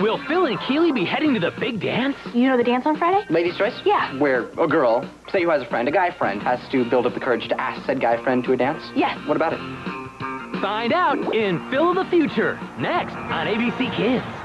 Will Phil and Keely be heading to the big dance? You know the dance on Friday? Ladies' choice? Yeah. Where a girl, say who has a friend, a guy friend, has to build up the courage to ask said guy friend to a dance? Yes. What about it? Find out in Phil of the Future, next on ABC Kids.